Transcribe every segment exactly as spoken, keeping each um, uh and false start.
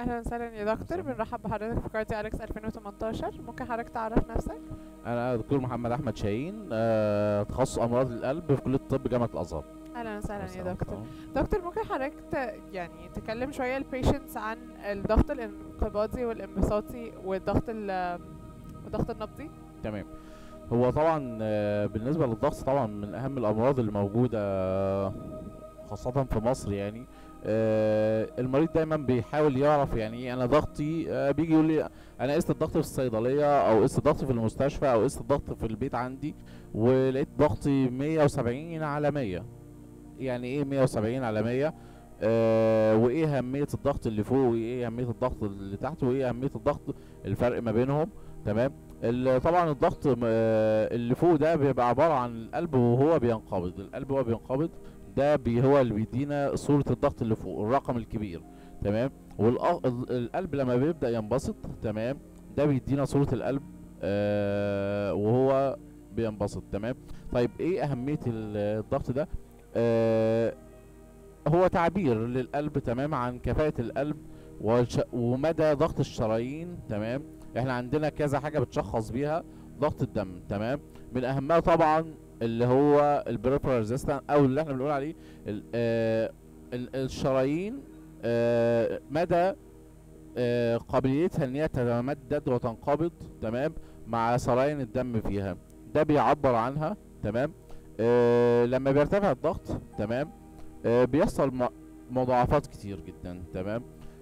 اهلا وسهلا يا دكتور، وسهلا. بنرحب بحضرتك في كارديو اليكس ألفين وتمنتاشر. ممكن حضرتك تعرف نفسك؟ انا دكتور محمد احمد شاهين، آه، تخصص امراض القلب في كليه الطب جامعه الازهر. اهلا وسهلا يا مثلا دكتور. تمام. دكتور، ممكن حضرتك ت... يعني تكلم شويه البيشنتس عن الضغط الانقباضي والانبساطي والضغط ال... والضغط النبضي؟ تمام. هو طبعا آه، بالنسبه للضغط طبعا من اهم الامراض اللي موجوده، آه، خاصه في مصر يعني. آه، المريض دايما بيحاول يعرف يعني ايه انا ضغطي، آه، بيجي يقول لي انا قست الضغط في الصيدليه او قست الضغط في المستشفى او قست الضغط في البيت عندي ولقيت ضغطي مية وسبعين على مية. يعني ايه مية وسبعين على مية؟ آه وايه اهميه الضغط اللي فوق وايه اهميه الضغط اللي تحت وايه اهميه الضغط الفرق ما بينهم. تمام. ال- طبعا الضغط م- آه اللي فوق ده بيبقى عباره عن القلب وهو بينقبض. القلب وهو بينقبض ده بي هو اللي بيدينا صوره الضغط اللي فوق، الرقم الكبير. تمام. والقلب لما بيبدا ينبسط، تمام، ده بيدينا صوره القلب آه وهو بينبسط. تمام. طيب ايه اهميه ال- الضغط ده؟ آه هو تعبير للقلب، تمام، عن كفاءة القلب والش... ومدى ضغط الشرايين. تمام. احنا عندنا كذا حاجة بتشخص بيها ضغط الدم. تمام. من اهمها طبعا اللي هو البريفرال ريزيستنس او اللي احنا بنقول عليه ال... آه ال... الشرايين، آه مدى آه قابليتها ان هي تتمدد وتنقبض، تمام، مع سريان الدم فيها. ده بيعبر عنها. تمام. آه لما بيرتفع الضغط، تمام، آه بيحصل م- مضاعفات كتير جدا. تمام.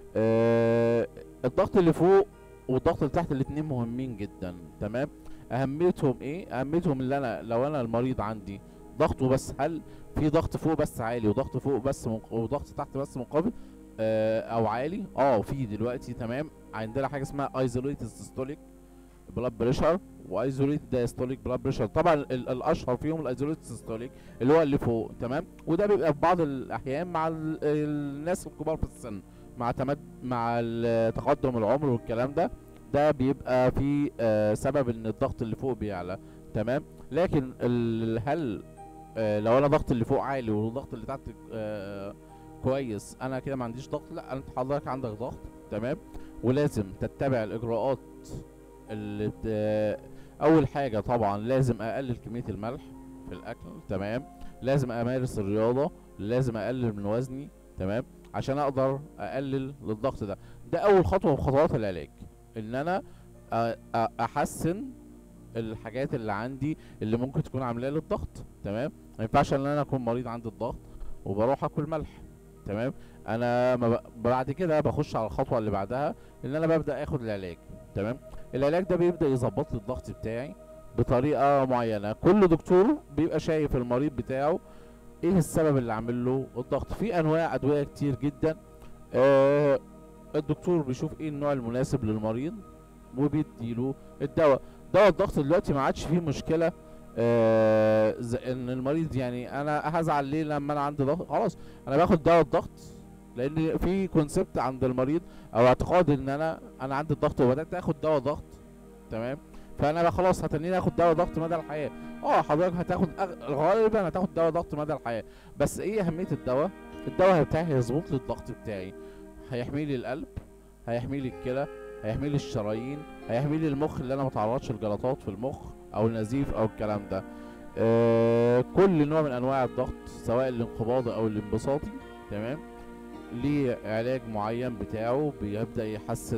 آه الضغط اللي فوق والضغط اللي تحت الاتنين مهمين جدا. تمام. اهميتهم ايه؟ اهميتهم اللي انا لو انا المريض عندي ضغطه بس، هل في ضغط فوق بس عالي وضغط فوق بس منق... وضغط تحت بس منقبض، آه او عالي؟ اه في دلوقتي. تمام. عندنا حاجه اسمها ايزوليتد سيستوليك بلاد بريشر وايزوليت دايستوليك بلاد بريشر. طبعا ال- الاشهر فيهم الايزوليت سيستوليك اللي هو اللي فوق. تمام. وده بيبقى في بعض الاحيان مع ال- الناس الكبار في السن، مع تمد مع ال- تقدم العمر والكلام ده. ده بيبقى في آه سبب ان الضغط اللي فوق بيعلى. تمام. لكن ال- هل آه لو انا ضغط اللي فوق عالي والضغط اللي تحت آه كويس، انا كده ما عنديش ضغط؟ لا، انت حضرتك عندك ضغط. تمام. ولازم تتبع الاجراءات اللي بت... اول حاجه طبعا لازم اقلل كميه الملح في الاكل. تمام. لازم امارس الرياضه، لازم اقلل من وزني. تمام. عشان اقدر اقلل للضغط ده. ده اول خطوه في خطوات العلاج، ان انا أ- أ- احسن الحاجات اللي عندي اللي ممكن تكون عامله لي الضغط. تمام. ما ينفعش ان انا اكون مريض عندي الضغط وبروح اكل ملح. تمام. انا ما ب... بعد كده بخش على الخطوه اللي بعدها، ان انا ببدا اخد العلاج. تمام. العلاج ده بيبدا يظبط لي الضغط بتاعي بطريقه معينه. كل دكتور بيبقى شايف المريض بتاعه ايه السبب اللي عامل له الضغط. في انواع ادويه كتير جدا. آه الدكتور بيشوف ايه النوع المناسب للمريض وبيديله الدواء. دواء الضغط دلوقتي ما عادش فيه مشكله. آه ز- ان المريض يعني انا هزعل ليه لما انا عندي ضغط؟ خلاص انا باخد دواء الضغط، لان في كونسبت عند المريض او اعتقاد ان انا انا عندي الضغط وبدات اخد دواء ضغط. تمام. فانا بقى خلاص هتنيني اخد دواء ضغط مدى الحياه. اه حضرتك هتاخد أغ- غالبا هتاخد دواء ضغط مدى الحياه. بس ايه اهميه الدواء؟ الدواء بتاعي هيظبط لي الضغط بتاعي، هيحمي لي القلب، هيحمي لي الكلى، هيحمي لي الشرايين، هيحمي لي المخ اللي انا ما اتعرضش لجلطات في المخ او النزيف او الكلام ده. آه كل نوع من انواع الضغط سواء الانقباضي او الانبساطي، تمام، ليه علاج معين بتاعه بيبدأ يحسن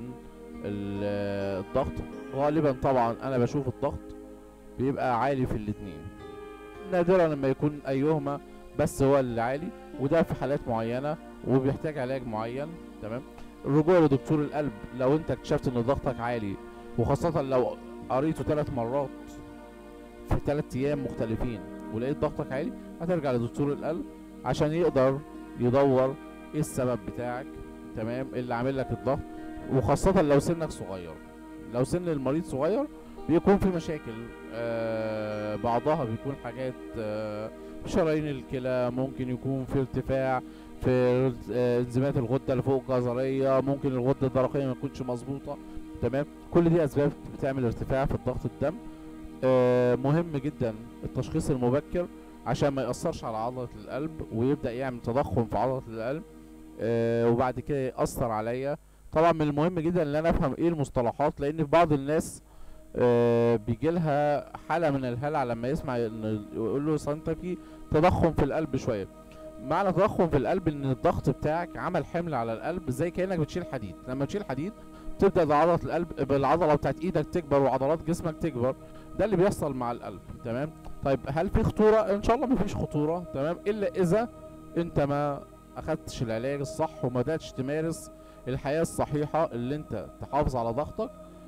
ال- الضغط. غالبا طبعا انا بشوف الضغط بيبقى عالي في الاتنين، نادرا لما يكون ايهما بس هو اللي عالي، وده في حالات معينة وبيحتاج علاج معين. تمام. الرجوع لدكتور القلب لو انت اكتشفت ان ضغطك عالي، وخاصة لو قريته ثلاث مرات في ثلاث ايام مختلفين ولقيت ضغطك عالي، هترجع لدكتور القلب عشان يقدر يدور ايه السبب بتاعك. تمام. اللي عامل لك الضغط. وخاصة لو سنك صغير، لو سن المريض صغير بيكون في مشاكل. آه بعضها بيكون حاجات آه في شرايين الكلى، ممكن يكون في ارتفاع في آه، انزيمات الغدة اللي فوق الجزرية، ممكن الغدة الدرقية ما تكونش مظبوطة. تمام. كل دي اسباب بتعمل ارتفاع في الضغط الدم. آه مهم جدا التشخيص المبكر عشان ما يأثرش على عضلة القلب ويبدأ يعمل تضخم في عضلة القلب. آه وبعد كده يأثر عليا طبعا من المهم جدا ان انا افهم ايه المصطلحات، لان في بعض الناس آه بيجي لها حاله من الهلع لما يسمع ان يقول له انت في تضخم في القلب شويه. معنى تضخم في القلب ان الضغط بتاعك عمل حمل على القلب، زي كانك بتشيل حديد. لما تشيل حديد تبدا عضله القلب بالعضله بتاعت ايدك تكبر وعضلات جسمك تكبر. ده اللي بيحصل مع القلب. تمام. طيب هل في خطوره؟ ان شاء الله مفيش خطوره. تمام. الا اذا انت ما اخدتش العلاج الصح وما بداتش تمارس الحياه الصحيحه اللي انت تحافظ على ضغطك.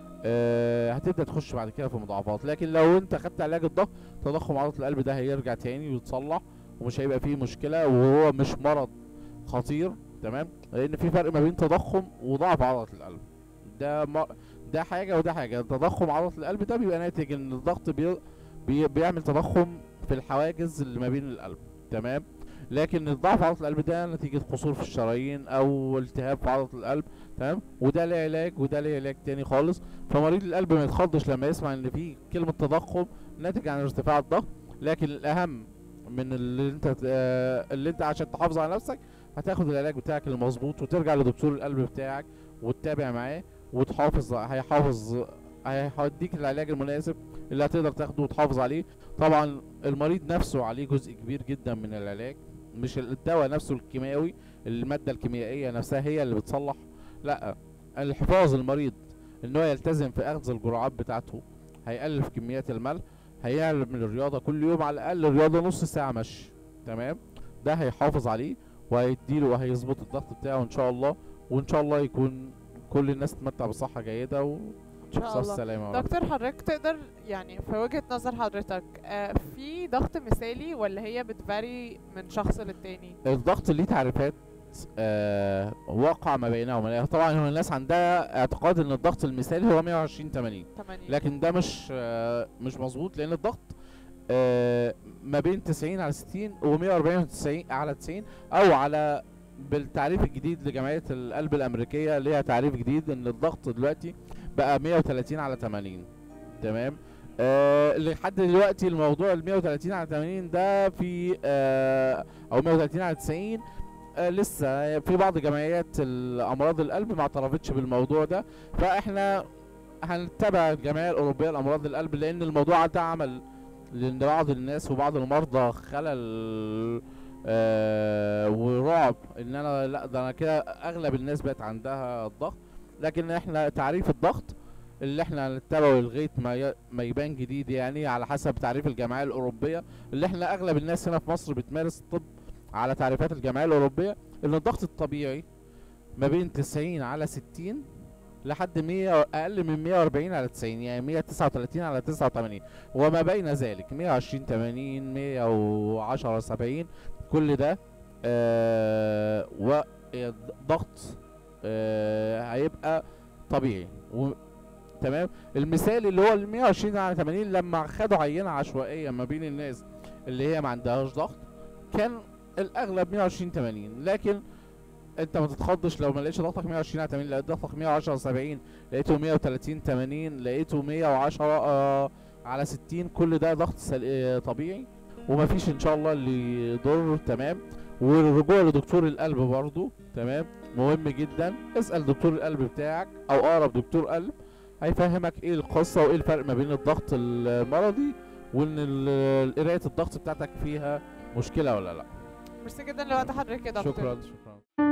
آه هتبدا تخش بعد كده في مضاعفات. لكن لو انت خدت علاج الضغط، تضخم عضله القلب ده هيرجع تاني ويتصلح ومش هيبقى فيه مشكله، وهو مش مرض خطير. تمام. لان في فرق ما بين تضخم وضعف عضله القلب. ده ما ده حاجه وده حاجه. تضخم عضله القلب ده بيبقى ناتج ان الضغط بي... بي... بيعمل تضخم في الحواجز اللي ما بين القلب. تمام. لكن الضعف عضله القلب ده نتيجه قصور في الشرايين او التهاب في عضله القلب. تمام. وده ليه علاج وده ليه علاج تاني خالص. فمريض القلب ما يتخضش لما يسمع ان في كلمه تضخم ناتج عن ارتفاع الضغط. لكن الاهم من اللي انت اللي انت عشان تحافظ على نفسك هتاخد العلاج بتاعك المظبوط، وترجع لدكتور القلب بتاعك وتتابع معاه وتحافظ. هيحافظ هيديك العلاج المناسب اللي هتقدر تاخده وتحافظ عليه. طبعا المريض نفسه عليه جزء كبير جدا من العلاج، مش الدواء نفسه الكيماوي، المادة الكيميائية نفسها هي اللي بتصلح. لا، الحفاظ المريض ان هو يلتزم في اخذ الجرعات بتاعته، هيقلل في كميات الملح، هيعمل من الرياضة كل يوم على الاقل رياضة نص ساعة مشي. تمام. ده هيحافظ عليه وهيديله وهيظبط الضغط بتاعه ان شاء الله. وان شاء الله يكون كل الناس تتمتع بصحة جيدة و ان شاء الله. السلامة. دكتور حضرتك تقدر يعني في وجهة نظر حضرتك آه في ضغط مثالي ولا هي بتفاري من شخص للتاني؟ الضغط ليه تعريفات آه واقع ما بينهم. طبعا هو الناس عندها اعتقاد ان الضغط المثالي هو مية وعشرين ثمانين، لكن ده مش آه مش مظبوط. لان الضغط آه ما بين تسعين على ستين و مية واربعين على تسعين، او على بالتعريف الجديد لجمعية القلب الامريكية ليها تعريف جديد ان الضغط دلوقتي بقى مية وتلاتين على ثمانين. تمام. آه لحد دلوقتي الموضوع ال مية وتلاتين على ثمانين ده في آه او مية وتلاتين على تسعين آه لسه في بعض جمعيات الامراض القلب ما اعترفتش بالموضوع ده. فاحنا هنتبع الجمعيه الاوروبيه لامراض القلب، لان الموضوع ده عمل لبعض الناس وبعض المرضى خلل آه ورعب ان انا لا ده انا كده اغلب الناس بقت عندها الضغط. لكن احنا تعريف الضغط اللي احنا هنتبعه لغايه ما ما يبان جديد، يعني على حسب تعريف الجمعيه الاوروبيه اللي احنا اغلب الناس هنا في مصر بتمارس الطب على تعريفات الجمعيه الاوروبيه، ان الضغط الطبيعي ما بين تسعين على ستين لحد مية اقل من مية واربعين على تسعين، يعني مية وتسعة وتلاتين على تسعة وتمانين، وما بين ذلك مية وعشرين ثمانين مية وعشرة سبعين كل ده آه وضغط آه هيبقى طبيعي. و تمام. المثال اللي هو ال مية وعشرين على ثمانين لما خدوا عينه عشوائيه ما بين الناس اللي هي ما عندهاش ضغط كان الاغلب مية وعشرين ثمانين. لكن انت ما تتخضش لو ما لقيتش ضغطك مية وعشرين على ثمانين، لقيت ضغطك مية وعشرة سبعين، لقيته مية وتلاتين ثمانين، لقيته مية وعشرة آه على ستين، كل ده ضغط آه طبيعي ومفيش ان شاء الله اللي يضر. تمام. والرجوع لدكتور القلب برضو تمام مهم جدا. اسأل دكتور القلب بتاعك او اقرب دكتور قلب، هيفهمك ايه القصة وايه الفرق ما بين الضغط المرضي وان قراية الضغط بتاعتك فيها مشكلة ولا لا. ميرسي جدا لوقت حضرتك يا دكتور. شكرا شكرا.